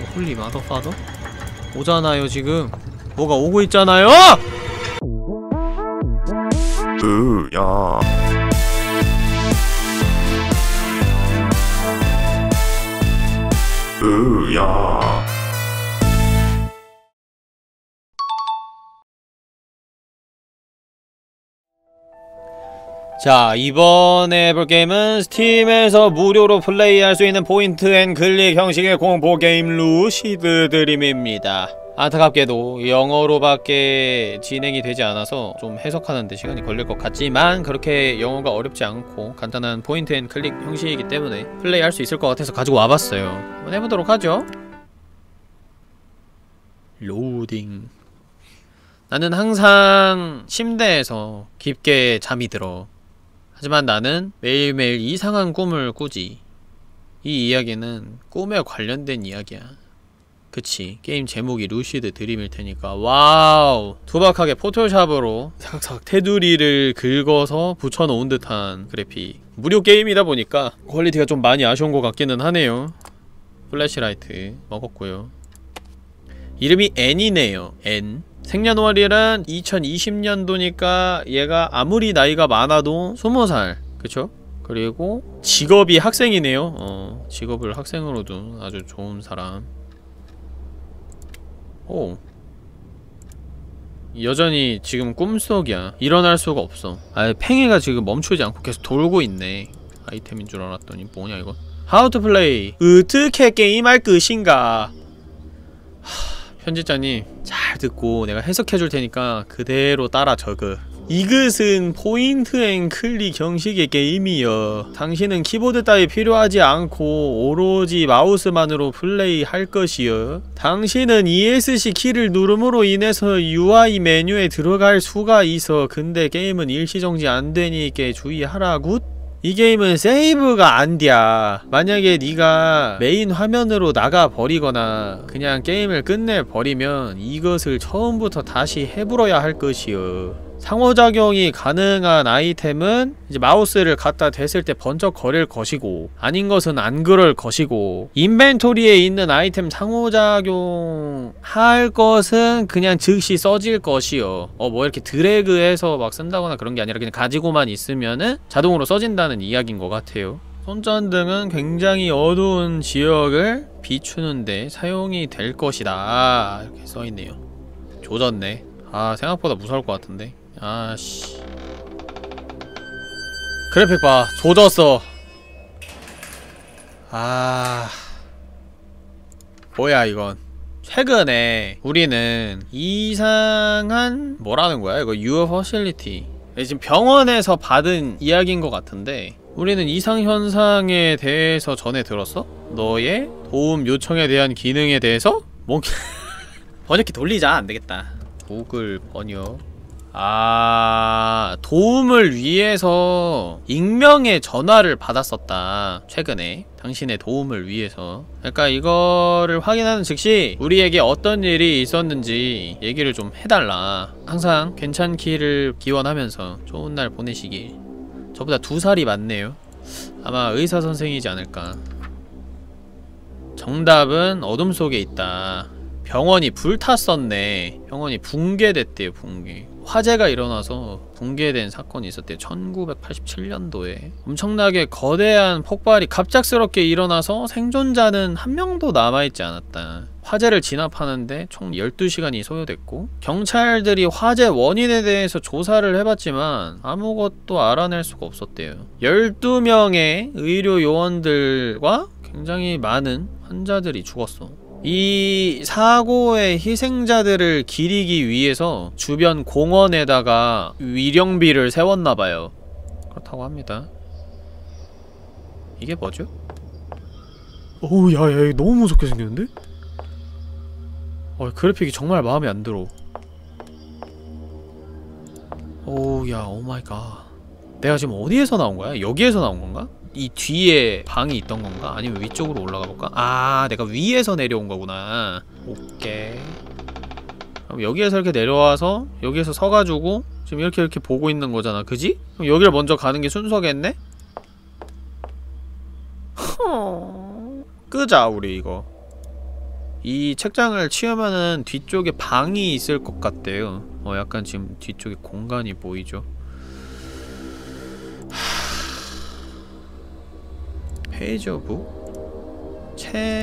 홀리 마더파더? 오잖아요 지금. 뭐가 오고 있잖아요! 야. 야. 자, 이번에 해볼 게임은 스팀에서 무료로 플레이할 수 있는 포인트 앤 클릭 형식의 공포 게임 루시드 드림입니다. 안타깝게도 영어로밖에 진행이 되지 않아서 좀 해석하는데 시간이 걸릴 것 같지만 그렇게 영어가 어렵지 않고 간단한 포인트 앤 클릭 형식이기 때문에 플레이할 수 있을 것 같아서 가지고 와봤어요. 한번 해보도록 하죠. 로딩. 나는 항상 침대에서 깊게 잠이 들어. 하지만 나는 매일매일 이상한 꿈을 꾸지. 이 이야기는 꿈에 관련된 이야기야. 그치, 게임 제목이 루시드 드림일 테니까. 와우! 투박하게 포토샵으로 삭삭 테두리를 긁어서 붙여놓은 듯한 그래픽. 무료 게임이다 보니까 퀄리티가 좀 많이 아쉬운 것 같기는 하네요. 플래시라이트 먹었고요. 이름이 N이네요. N. 생년월일은 2020년도니까 얘가 아무리 나이가 많아도 20살. 그쵸? 그리고 직업이 학생이네요. 직업을 학생으로 둔 아주 좋은 사람. 오. 여전히 지금 꿈속이야. 일어날 수가 없어. 팽이가 지금 멈추지 않고 계속 돌고 있네. 아이템인 줄 알았더니 뭐냐 이거? How to play. 어떻게 게임할 것인가? 편집자님 잘 듣고 내가 해석해줄 테니까 그대로 따라 적어. 이것은 포인트 앤 클릭 형식의 게임이여. 당신은 키보드 따위 필요하지 않고 오로지 마우스만으로 플레이할 것이여. 당신은 ESC 키를 누름으로 인해서 UI 메뉴에 들어갈 수가 있어. 근데 게임은 일시정지 안되니까 주의하라굿. 이 게임은 세이브가 안돼야. 만약에 네가 메인 화면으로 나가버리거나 그냥 게임을 끝내버리면 이것을 처음부터 다시 해불어야 할 것이여. 상호작용이 가능한 아이템은 이제 마우스를 갖다 댔을 때 번쩍 거릴 것이고 아닌 것은 안 그럴 것이고 인벤토리에 있는 아이템 상호작용 할 것은 그냥 즉시 써질 것이요. 뭐 이렇게 드래그해서 막 쓴다거나 그런 게 아니라 그냥 가지고만 있으면은 자동으로 써진다는 이야기인 것 같아요. 손전등은 굉장히 어두운 지역을 비추는데 사용이 될 것이다 이렇게 써있네요. 조졌네. 생각보다 무서울 것 같은데. 아씨. 그래픽 봐. 조졌어. 뭐야 이건. 최근에 우리는 이상한 뭐라는 거야 이거. Your facility. 지금 병원에서 받은 이야기인 것 같은데 우리는 이상현상에 대해서 전에 들었어? 너의 도움 요청에 대한 기능에 대해서? 뭐 번역기 돌리자. 안되겠다. 구글 번역. 도움을 위해서 익명의 전화를 받았었다. 최근에 당신의 도움을 위해서. 그러니까 이거를 확인하는 즉시 우리에게 어떤 일이 있었는지 얘기를 좀 해달라. 항상 괜찮기를 기원하면서 좋은 날 보내시길. 저보다 2살이 많네요. 아마 의사선생이지 않을까. 정답은 어둠 속에 있다. 병원이 불탔었네. 병원이 붕괴됐대요. 붕괴. 화재가 일어나서 붕괴된 사건이 있었대요. 1987년도에 엄청나게 거대한 폭발이 갑작스럽게 일어나서 생존자는 한 명도 남아있지 않았다. 화재를 진압하는데 총 12시간이 소요됐고 경찰들이 화재 원인에 대해서 조사를 해봤지만 아무것도 알아낼 수가 없었대요. 12명의 의료 요원들과 굉장히 많은 환자들이 죽었어. 이 사고의 희생자들을 기리기 위해서 주변 공원에다가 위령비를 세웠나봐요. 그렇다고 합니다. 이게 뭐죠? 어우 야야 이거 너무 무섭게 생겼는데? 그래픽이 정말 마음에 안 들어. 오우 야 오마이갓. 내가 지금 어디에서 나온 거야? 여기에서 나온 건가? 이 뒤에 방이 있던 건가? 아니면 위쪽으로 올라가 볼까? 내가 위에서 내려온 거구나. 오케이. 그럼 여기에서 이렇게 내려와서 여기에서 서가지고 지금 이렇게 보고 있는 거잖아. 그지? 그럼 여기를 먼저 가는 게 순서겠네? 끄자 우리 이거. 이 책장을 치우면은 뒤쪽에 방이 있을 것 같대요. 약간 지금 뒤쪽에 공간이 보이죠? 페이지 오브?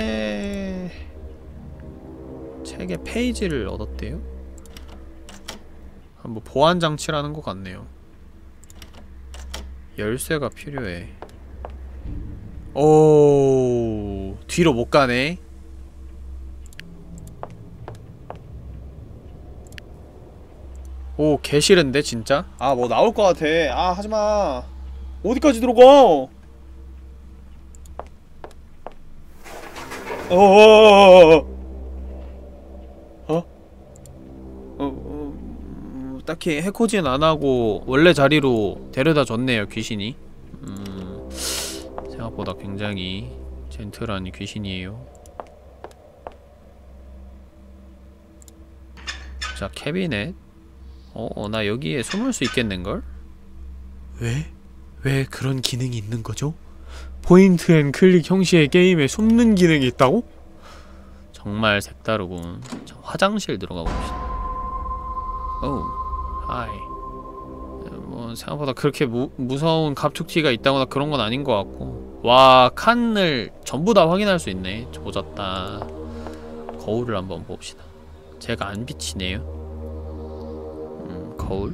책의 페이지를 얻었대요? 뭐 보안장치라는 것 같네요. 열쇠가 필요해. 오, 뒤로 못 가네. 오, 개 싫은데 진짜? 아, 뭐 나올 것 같아. 아, 하지마. 어디까지 들어가? 딱히 해코지는 안하고 원래 자리로 데려다 줬네요, 귀신이. 생각보다 굉장히 젠틀한 귀신이에요. 자, 캐비넷. 나 여기에 숨을 수 있겠는걸? 왜 그런 기능이 있는 거죠? 포인트 앤 클릭 형식의 게임에 숨는 기능이 있다고? 정말 색다르군. 자, 화장실 들어가 봅시다. 오, 하이. 뭐 생각보다 그렇게 무서운 갑툭튀가 있다거나 그런 건 아닌 것 같고. 와, 칸을 전부 다 확인할 수 있네. 조졌다. 거울을 한번 봅시다. 제가 안 비치네요. 거울.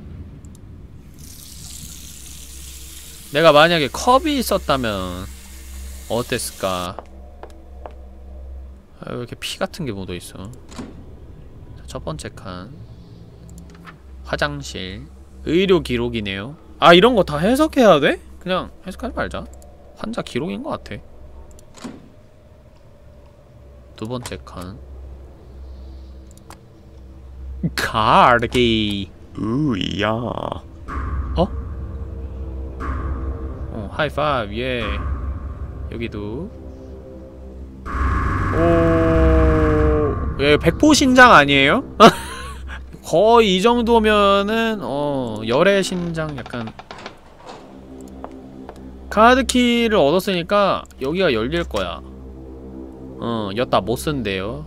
내가 만약에 컵이 있었다면 어땠을까? 왜 이렇게 피 같은 게 묻어있어. 자, 첫 번째 칸. 화장실. 의료 기록이네요. 아, 이런 거 다 해석해야 돼? 그냥 해석하지 말자. 환자 기록인 것 같아. 두 번째 칸. 카르기. 으야. 하이파이브. 예. 여기도. 오, 예, 백포신장 아니에요? 거의 이 정도면은 열애 신장 약간. 카드키를 얻었으니까 여기가 열릴 거야. 여따 못 쓴대요.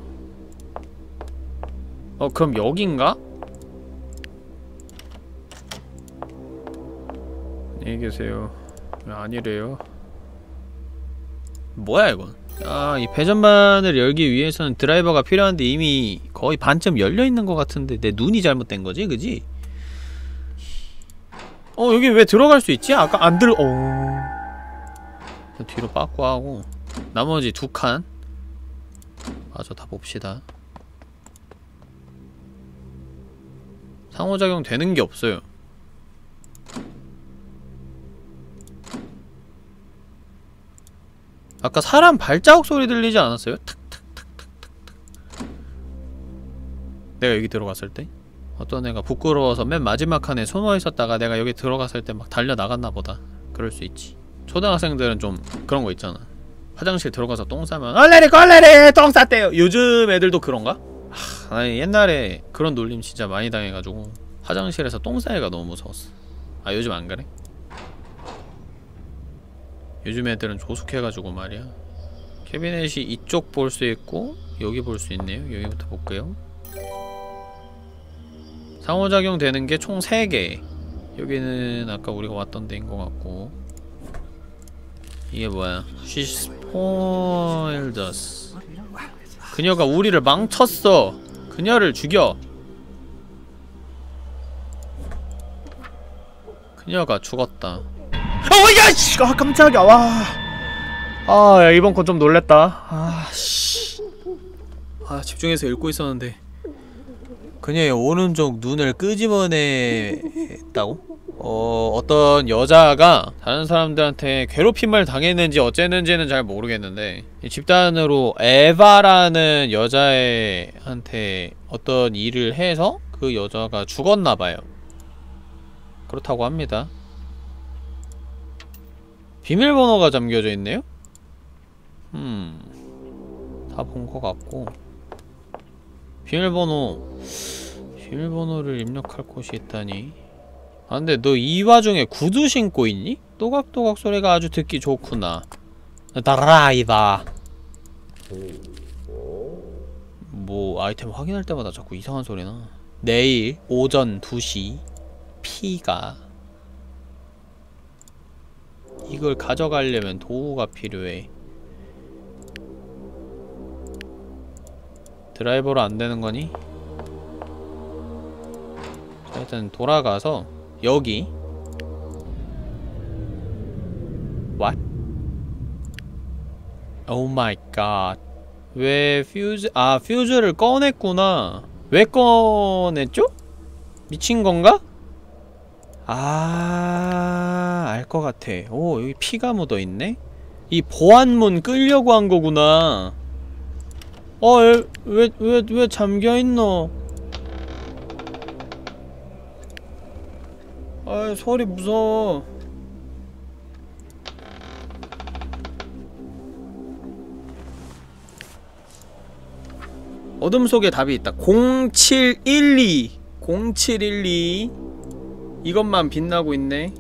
그럼 여긴가? 안녕히 계세요. 아니래요. 뭐야 이건? 아, 이 배전반을 열기 위해서는 드라이버가 필요한데 이미 거의 반쯤 열려있는 것 같은데 내 눈이 잘못된 거지? 그지? 여기 왜 들어갈 수 있지? 아까 안 뒤로 빠꾸 하고 나머지 두 칸 마저 다 봅시다. 상호작용 되는 게 없어요. 아까 사람 발자국 소리 들리지 않았어요? 탁탁탁탁탁탁. 내가 여기 들어갔을 때? 어떤 애가 부끄러워서 맨 마지막 칸에 숨어 있었다가 내가 여기 들어갔을 때 막 달려 나갔나 보다. 그럴 수 있지. 초등학생들은 좀 그런 거 있잖아. 화장실 들어가서 똥 싸면 얼레리 똥 쌌대요. 요즘 애들도 그런가? 아니, 옛날에 그런 놀림 진짜 많이 당해가지고 화장실에서 똥 싸기가 너무 무서웠어. 아, 요즘 안 그래? 요즘 애들은 조숙해가지고 말이야. 캐비넷이 이쪽 볼 수 있고 여기 볼 수 있네요. 여기부터 볼게요. 상호작용 되는 게 총 3개. 여기는 아까 우리가 왔던 데인 것 같고. 이게 뭐야? She spoiled us. 그녀가 우리를 망쳤어. 그녀를 죽여. 그녀가 죽었다. 야, 씨! 아, 깜짝이야. 와. 아, 야, 이번 건 좀 놀랬다. 아, 씨. 아, 집중해서 읽고 있었는데 그녀의 오른쪽 눈을 끄집어냈다고? 어떤 여자가 다른 사람들한테 괴롭힘을 당했는지 어쨌는지는 잘 모르겠는데 이 집단으로 에바라는 여자애한테 어떤 일을 해서 그 여자가 죽었나봐요. 그렇다고 합니다. 비밀번호가 잠겨져 있네요? 다 본 것 같고. 비밀번호를 입력할 곳이 있다니. 아, 근데 너 이 와중에 구두 신고 있니? 또각또각 소리가 아주 듣기 좋구나. 다라이다. 뭐 아이템 확인할 때마다 자꾸 이상한 소리나. 내일 오전 2시 P가 이걸 가져가려면 도구가 필요해. 드라이버로 안 되는 거니? 자, 일단 돌아가서 여기 What? Oh my god. 왜 퓨즈... 아, 퓨즈를 꺼냈구나. 왜 꺼냈죠? 미친 건가? 아... 알 것 같아. 오, 여기 피가 묻어있네? 이 보안문 끌려고 한 거구나. 왜 잠겨있노? 아, 소리 무서워. 어둠 속에 답이 있다. 0712 0712 이것만 빛나고 있네.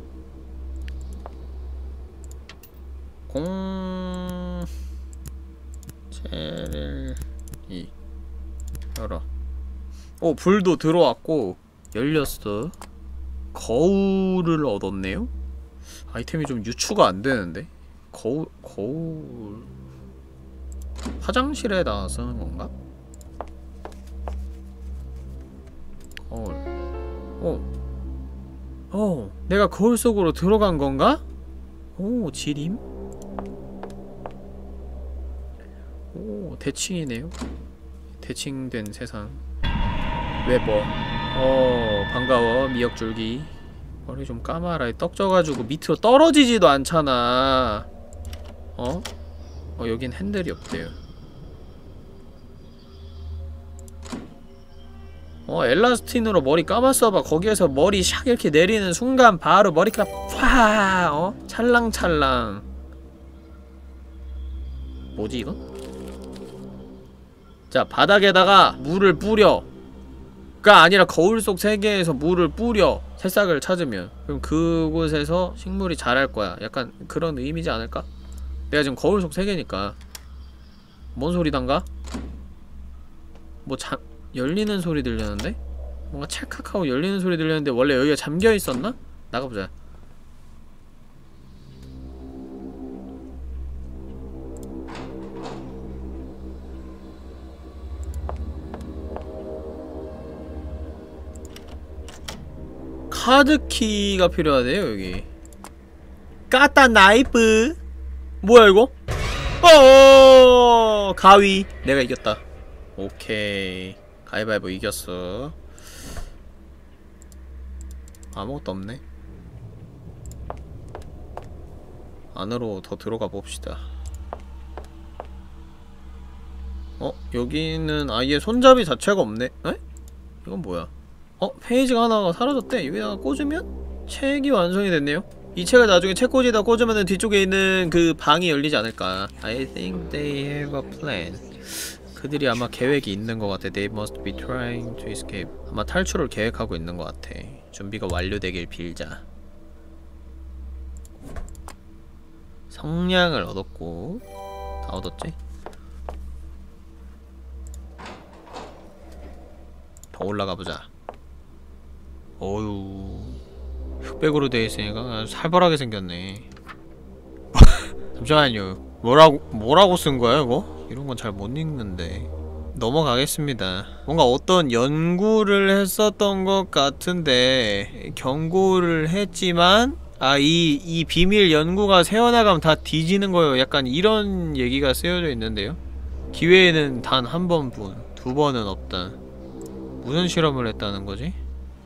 0712 열어. 오, 불도 들어왔고 열렸어. 거울을 얻었네요? 아이템이 좀 유추가 안되는데? 거울... 화장실에다 쓰는 건가? 거울... 내가 거울 속으로 들어간 건가? 오, 지림? 오, 대칭이네요. 대칭된 세상. 웨버. 반가워, 미역줄기. 머리 좀 감아라. 떡 져가지고 밑으로 떨어지지도 않잖아. 여긴 핸들이 없대요. 엘라스틴으로 머리 감았어봐. 거기에서 머리 샥 이렇게 내리는 순간 바로 머리카락 팍! 찰랑찰랑. 뭐지 이건? 자, 바닥에다가 물을 뿌려. 가 아니라 거울 속 세계에서 물을 뿌려. 새싹을 찾으면. 그럼 그곳에서 식물이 자랄 거야. 약간 그런 의미지 않을까? 내가 지금 거울 속 세계니까. 뭔 소리단가? 뭐 열리는 소리 들리는데? 뭔가 찰칵하고 열리는 소리 들리는데 원래 여기가 잠겨있었나? 나가보자. 카드키가 필요하대요, 여기. 까따 나이프. 뭐야, 이거? 가위. 내가 이겼다. 오케이. 가위바위보 이겼어. 아무것도 없네. 안으로 더 들어가 봅시다. 여기는 아예 손잡이 자체가 없네. 에? 이건 뭐야? 페이지가 하나가 사라졌대. 여기다가 꽂으면 책이 완성이 됐네요. 이 책을 나중에 책꽂이에다 꽂으면은 뒤쪽에 있는 그 방이 열리지 않을까. I think they have a plan. 그들이 아마 계획이 있는 것 같아. They must be trying to escape. 아마 탈출을 계획하고 있는 것 같아. 준비가 완료되길 빌자. 성냥을 얻었고 다 얻었지? 더 올라가보자. 어휴, 흑백으로 되어있으니까 아주 살벌하게 생겼네. 잠시만요. 뭐라고 쓴 거야 이거? 이런 건 잘 못 읽는데. 넘어가겠습니다. 뭔가 어떤 연구를 했었던 것 같은데 경고를 했지만 이 비밀 연구가 새어나가면 다 뒤지는 거예요. 약간 이런 얘기가 쓰여져 있는데요. 기회에는 단 한 번뿐, 두 번은 없다. 무슨 실험을 했다는 거지?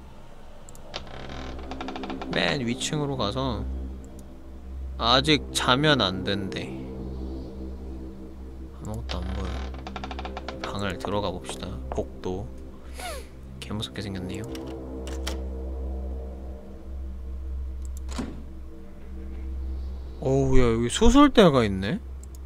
맨 위층으로 가서 아직 자면 안 된대. 아무것도 안 보여. 방을 들어가 봅시다. 복도 개무섭게 생겼네요. 어우, 야, 여기 수술대가 있네?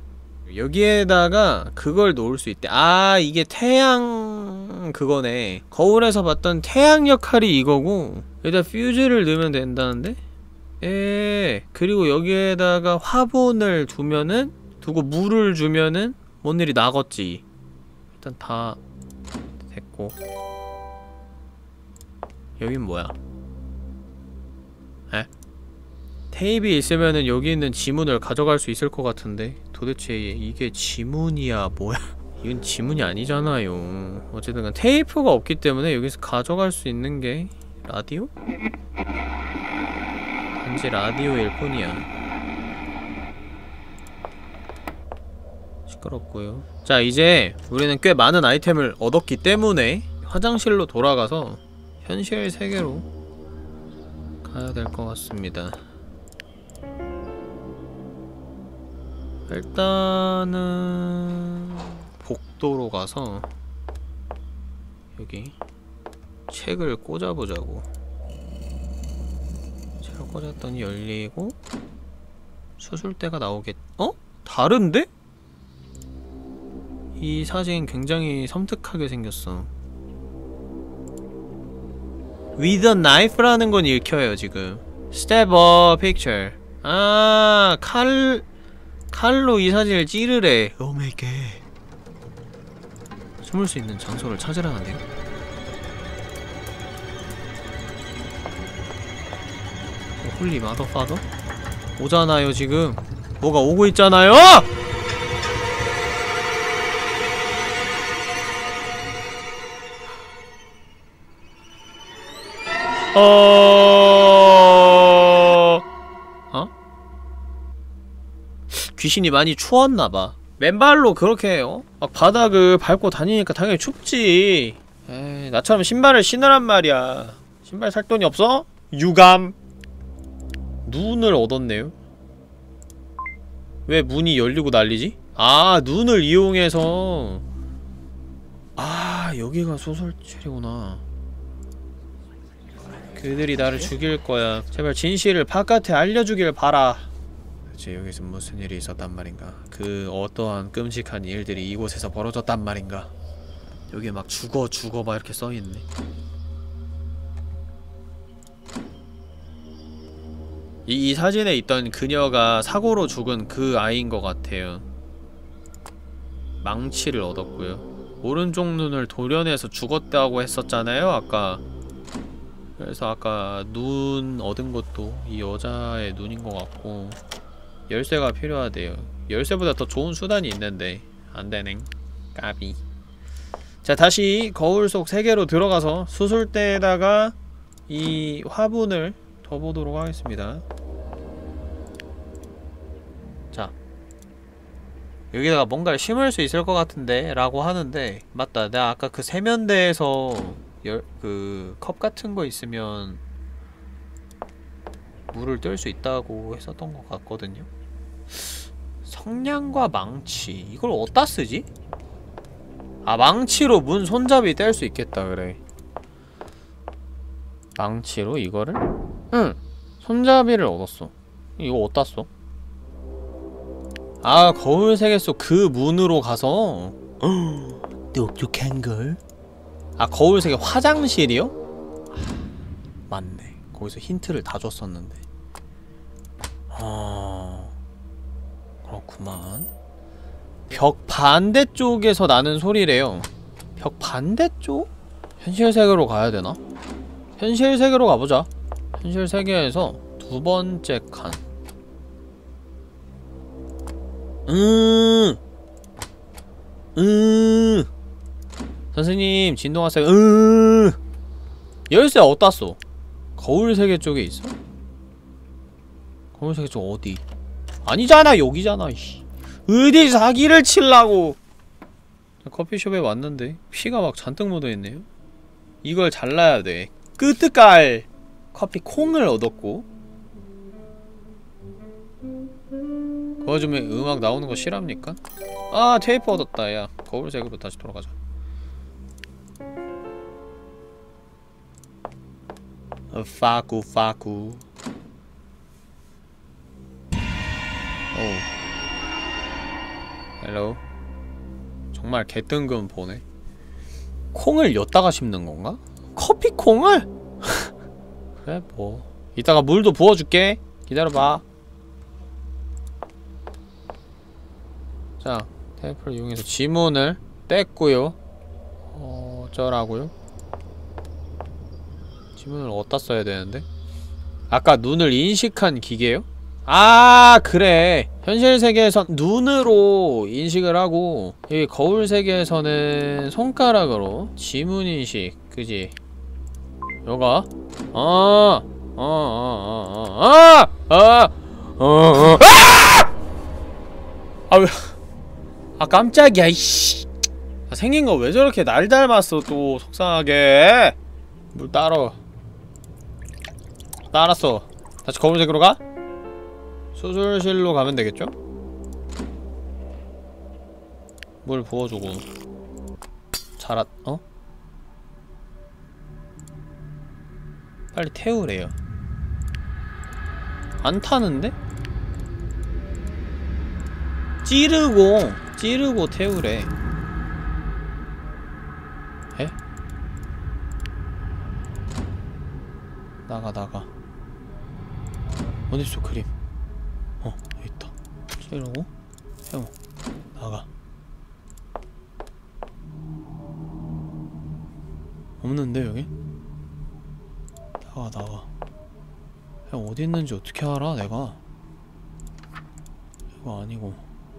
여기에다가 그걸 놓을 수 있대. 아, 이게 태양 그거네. 거울에서 봤던 태양 역할이 이거고 여기다 퓨즈를 넣으면 된다는데? 그리고 여기에다가 화분을 두고 물을 주면은 뭔 일이 나겠지. 일단 다 됐고. 여긴 뭐야? 에? 테이프이 있으면은 여기 있는 지문을 가져갈 수 있을 것 같은데 도대체 이게 지문이야 뭐야? 이건 지문이 아니잖아요. 어쨌든 간 테이프가 없기 때문에 여기서 가져갈 수 있는 게 라디오? 단지 라디오일 뿐이야. 시끄럽고요. 자, 이제 우리는 꽤 많은 아이템을 얻었기 때문에 화장실로 돌아가서 현실 세계로 가야 될 것 같습니다. 일단은 복도로 가서 여기 책을 꽂아보자고. 책을 꽂았더니 열리고 수술대가 나오겠... 어? 다른데? 이 사진 굉장히 섬뜩하게 생겼어. With a knife라는 건 읽혀요 지금. Step a picture. 아, 칼로 이 사진을 찌르래. Oh my god. 숨을 수 있는 장소를 찾으라는데요? 홀리 마더파더? 오잖아요 지금. 뭐가 오고 있잖아요! 귀신이 많이 추웠나봐. 맨발로 그렇게 막 바닥을 밟고 다니니까 당연히 춥지. 에이, 나처럼 신발을 신으란 말이야. 신발 살 돈이 없어? 유감. 눈을 얻었네요. 왜 문이 열리고 난리지? 아, 눈을 이용해서. 아, 여기가 소설실이구나. 그들이 나를 죽일 거야. 제발 진실을 바깥에 알려주길 바라. 대체 여기서 무슨 일이 있었단 말인가? 그 어떠한 끔찍한 일들이 이곳에서 벌어졌단 말인가? 여기에 막 죽어 막 이렇게 써있네. 이 사진에 있던 그녀가 사고로 죽은 그 아이인 것 같아요. 망치를 얻었고요. 오른쪽 눈을 도려내서 죽었다고 했었잖아요, 아까. 그래서 아까 눈 얻은 것도 이 여자의 눈인 것 같고. 열쇠가 필요하대요. 열쇠보다 더 좋은 수단이 있는데 안되넹. 까비. 자, 다시 거울 속 세계로 들어가서 수술대에다가 이 화분을 둬보도록 하겠습니다. 자, 여기다가 뭔가를 심을 수 있을 것 같은데 라고 하는데, 맞다, 내가 아까 그 세면대에서 그 컵 같은 거 있으면 물을 뜰 수 있다고 했었던 것 같거든요. 성냥과 망치, 이걸 어디다 쓰지? 아, 망치로 문 손잡이 뗄 수 있겠다. 그래, 망치로 이거를? 응! 손잡이를 얻었어. 이거 어디다 써? 아, 거울 세계 속 그 문으로 가서 똑똑한걸? 아, 거울 세계 화장실이요? 맞네. 거기서 힌트를 다 줬었는데. 그렇구만. 벽 반대쪽에서 나는 소리래요. 벽 반대쪽? 현실 세계로 가야 되나? 현실 세계로 가보자. 현실 세계에서 두 번째 칸. 선생님, 진동하세요. 열쇠 어디다 써? 거울 세계 쪽에 있어? 거울 세계 쪽 어디? 아니잖아, 여기잖아. 이씨. 어디 사기를 칠라고. 커피숍에 왔는데 피가 막 잔뜩 묻어있네요. 이걸 잘라야 돼. 끄뜨깔 커피 콩을 얻었고. 그 와중에 음악 나오는 거 실합니까? 아, 테이프 얻었다. 야, 거울색으로 다시 돌아가자. 파쿠. 오. 헬로. 정말 개뜬금 보네. 콩을 엿다가 심는 건가? 커피 콩을? 그래, 뭐. 이따가 물도 부어줄게. 기다려봐. 자, 테이프를 이용해서 지문을 뗐고요. 어쩌라고요? 지문을 어디다 써야 되는데? 아까 눈을 인식한 기계요? 아, 그래. 현실 세계에선 눈으로 인식을 하고 이 거울 세계에서는 손가락으로 지문 인식. 그지? 요가? 왜? 아, 깜짝이야, 이씨. 아, 생긴 거 왜 저렇게 날 닮았어, 또, 속상하게. 물 따러. 따랐어. 다시 거울색으로 가? 수술실로 가면 되겠죠? 물 부어주고. 어? 빨리 태우래요. 안 타는데? 찌르고 태우래. 에? 나가. 어딨어, 그림? 여기 있다. 찌르고 태워. 나가. 없는데, 여기? 나가. 그냥 어디 있는지 어떻게 알아, 내가? 이거 아니고.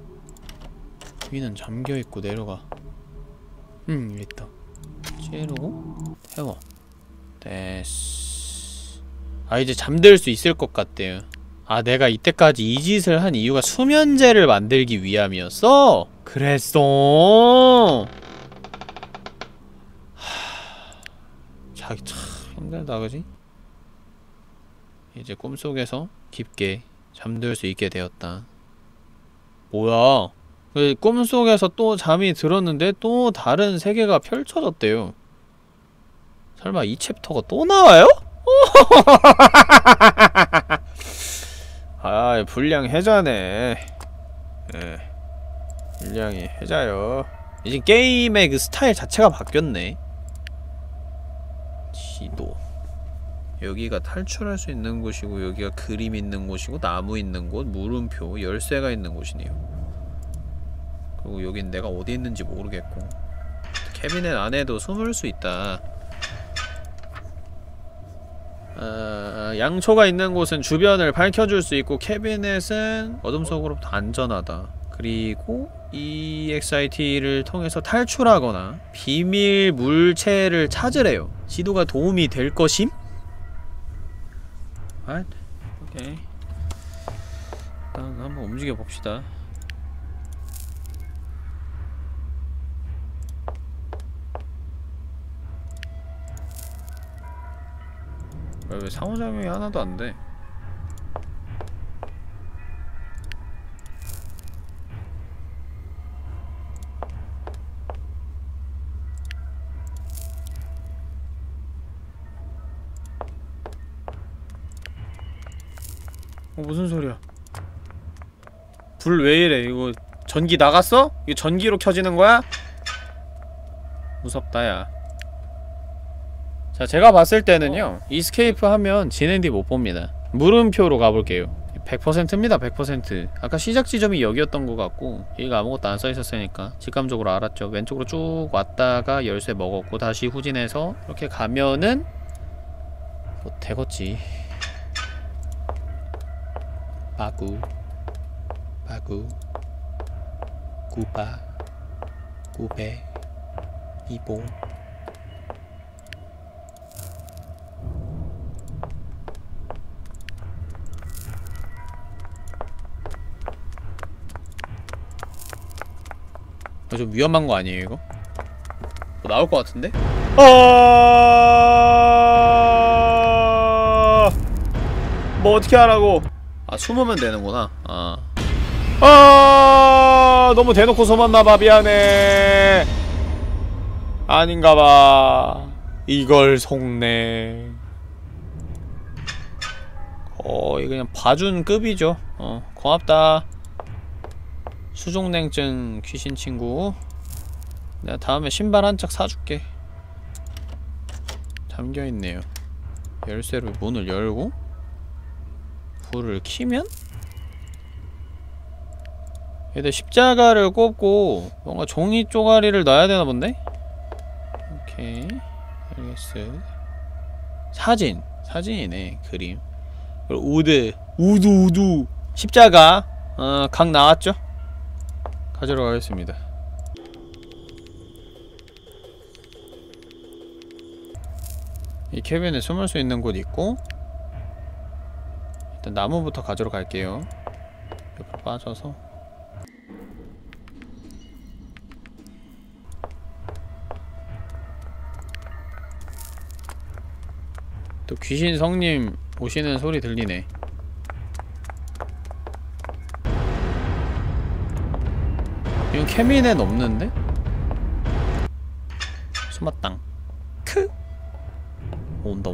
위는 잠겨있고 내려가. 여기 있다. 찌르고 태워. 됐어. 아, 이제 잠들 수 있을 것 같대요. 아, 내가 이때까지 이 짓을 한 이유가 수면제를 만들기 위함이었어? 그랬어. 자기 참 힘들다, 그지? 이제 꿈속에서 깊게 잠들 수 있게 되었다. 뭐야? 꿈속에서 또 잠이 들었는데 또 다른 세계가 펼쳐졌대요. 설마 이 챕터가 또 나와요? 아, 분량 해자네. 예. 분량이 해자요. 이제 게임의 그 스타일 자체가 바뀌었네. 지도. 여기가 탈출할 수 있는 곳이고, 여기가 그림 있는 곳이고, 나무 있는 곳, 물음표, 열쇠가 있는 곳이네요. 그리고 여긴 내가 어디 있는지 모르겠고, 캐비넷 안에도 숨을 수 있다. 양초가 있는 곳은 주변을 밝혀줄 수 있고, 캐비넷은 어둠 속으로부터 안전하다. 그리고 EXIT를 통해서 탈출하거나 비밀 물체를 찾으래요. 지도가 도움이 될 것임? 오케이. 일단 한번 움직여 봅시다. 왜 상호작용이 하나도 안 돼? 무슨 소리야? 불 왜 이래? 이거 전기 나갔어? 이거 전기로 켜지는 거야? 무섭다, 야. 자, 제가 봤을 때는요, 이스케이프 하면 진행뒤 못 봅니다. 물음표로 가볼게요. 100%입니다, 100%. 아까 시작 지점이 여기였던 것 같고, 여기가 아무것도 안 써있었으니까 직감적으로 알았죠. 왼쪽으로 쭉 왔다가 열쇠 먹었고, 다시 후진해서 이렇게 가면은 뭐 되겠지. 바구 구파 구배 이봉. 좀 위험한 거 아니에요, 이거? 뭐 나올 것 같은데? 뭐 어떻게 하라고? 아, 숨으면 되는구나. 너무 대놓고 숨었나봐. 미안해. 아닌가봐. 이걸 속네. 거의 그냥 봐준 급이죠. 고맙다. 수족냉증 귀신 친구. 내가 다음에 신발 한 짝 사줄게. 잠겨있네요. 열쇠로 문을 열고 불을 켜면? 얘들 십자가를 꼽고 뭔가 종이 쪼가리를 놔야 되나 본데? 오케이. 알겠어. 사진이네. 그림. 그리고 우드 십자가. 각 나왔죠? 가지러 가겠습니다. 이 캐비넷에 숨을 수 있는 곳 있고, 일단 나무부터 가지러 갈게요. 옆으로 빠져서. 또 귀신 성님 오시는 소리 들리네. 이건 캐비넷 없는데? 숨었당. 크! 온다.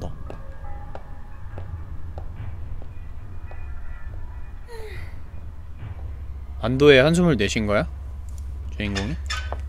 안도의 한숨을 내신 거야? 주인공이?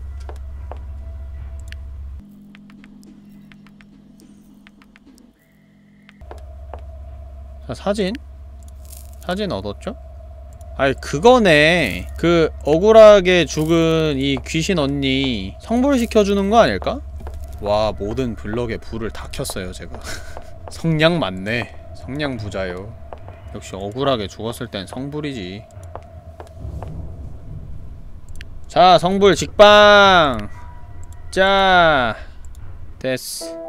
자, 사진 얻었죠? 아이, 그거네. 그 억울하게 죽은 이 귀신 언니 성불시켜주는 거 아닐까? 와, 모든 블럭에 불을 다 켰어요 제가. 성냥 맞네. 성냥 부자요. 역시 억울하게 죽었을 땐 성불이지. 자, 성불 직방! 자, 됐어.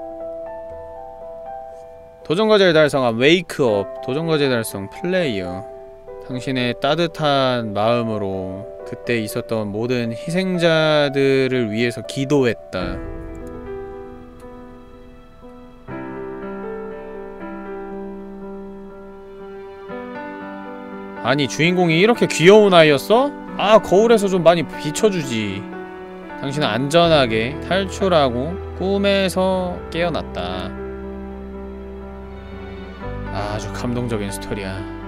도전과제를 달성한 웨이크업. 도전과제 달성 플레이어. 당신의 따뜻한 마음으로 그때 있었던 모든 희생자들을 위해서 기도했다. 아니, 주인공이 이렇게 귀여운 아이였어? 아, 거울에서 좀 많이 비춰주지. 당신은 안전하게 탈출하고 꿈에서 깨어났다. 아주 감동적인 스토리야.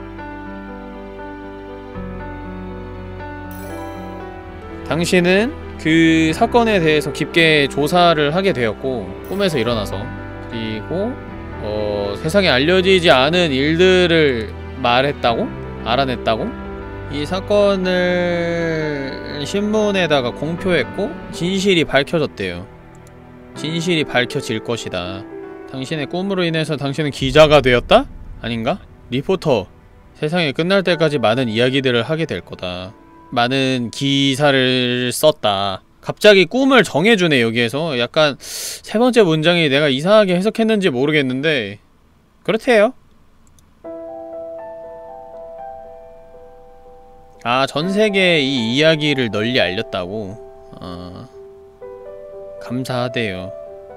당신은 그 사건에 대해서 깊게 조사를 하게 되었고, 꿈에서 일어나서. 그리고 세상에 알려지지 않은 일들을 알아냈다고? 이 사건을 신문에다가 공표했고 진실이 밝혀졌대요. 진실이 밝혀질 것이다. 당신의 꿈으로 인해서 당신은 기자가 되었다? 아닌가? 리포터. 세상이 끝날 때까지 많은 이야기들을 하게 될 거다. 많은 기사를 썼다. 갑자기 꿈을 정해주네. 여기에서 약간 세 번째 문장이 내가 이상하게 해석했는지 모르겠는데 그렇대요. 아, 전세계에 이 이야기를 널리 알렸다고? 감사하대요.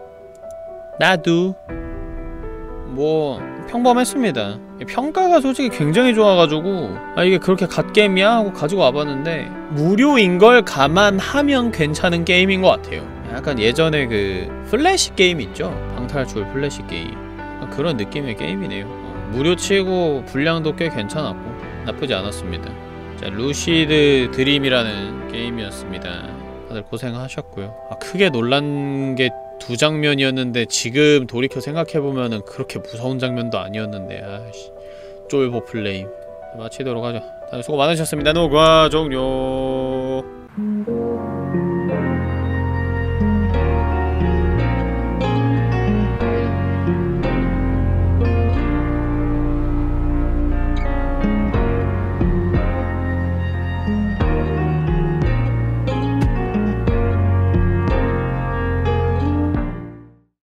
나도 뭐 평범했습니다. 평가가 솔직히 굉장히 좋아가지고 아, 이게 그렇게 갓게임이야? 하고 가지고 와봤는데 무료인걸 감안하면 괜찮은 게임인 것 같아요. 약간 예전에 그 플래시 게임 있죠? 방탈출 플래시 게임. 그런 느낌의 게임이네요. 무료치고 분량도 꽤 괜찮았고 나쁘지 않았습니다. 자, 루시드 드림이라는 게임이었습니다. 다들 고생하셨고요. 아, 크게 놀란 게 두 장면이었는데 지금 돌이켜 생각해보면은 그렇게 무서운 장면도 아니었는데 아이씨, 쫄보 플레임. 마치도록 하죠. 다들 수고 많으셨습니다. 녹화 종료.